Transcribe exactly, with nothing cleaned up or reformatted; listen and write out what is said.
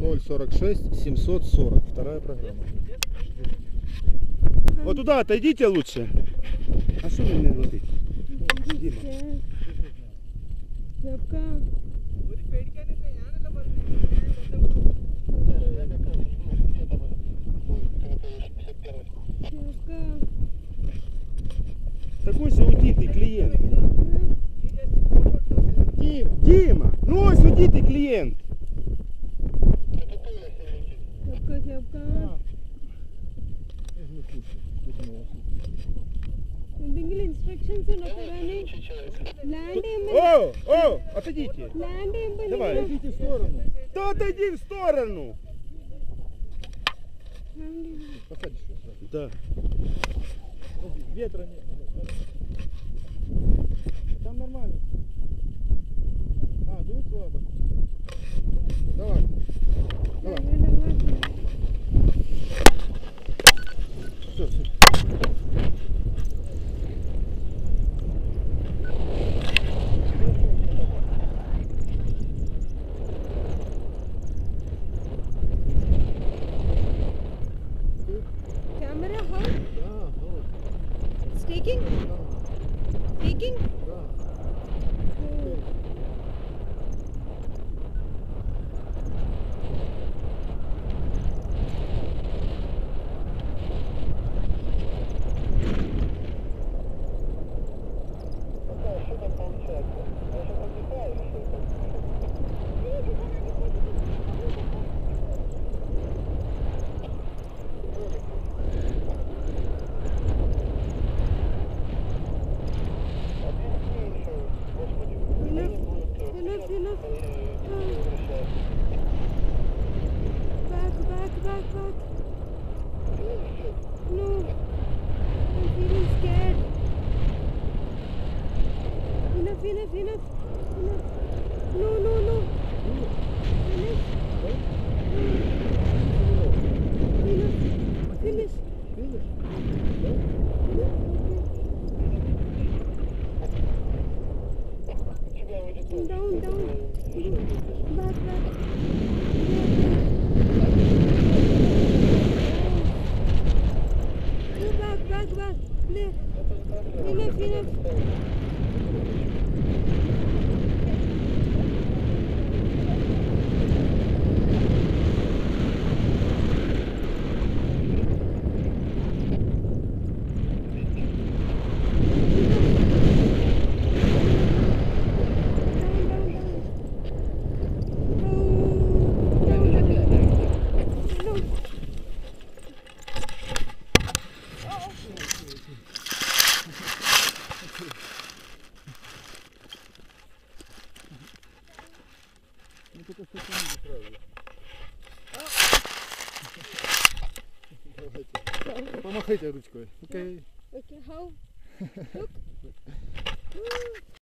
ноль сорок шесть семьсот сорок. Вторая программа. Вот туда отойдите лучше. А что вы не летите? Дима. Такой же удитый клиент. Дима, Дима, ну ось удитый клиент. Instructions are land. О, о, отойдите. Land. Давай. Отойдите в сторону. Да отойди в сторону. Посадишь его. Да. Ветра нет. Там нормально. А, дует слабо. Давай. Давай. Все, все. Camera, how? Да, давай. It's taking? Taking? Да. Enough, enough. Back, back, back, back. No. I'm feeling scared. Enough, enough, enough. Enough. No, no, no. Finish. Enough. Finish. Down, down. Back, back. No, back, back, back. There. Enough, enough. Ну только что не Давайте. Помахайте ручкой. Окей. Okay, how? Look.